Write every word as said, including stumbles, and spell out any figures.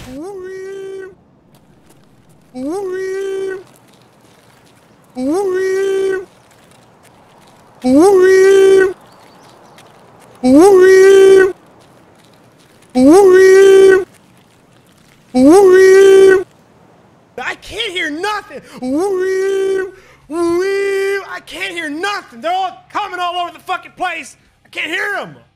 I can't hear nothing. I can't hear nothing. They're all coming all over the fucking place. I can't hear them.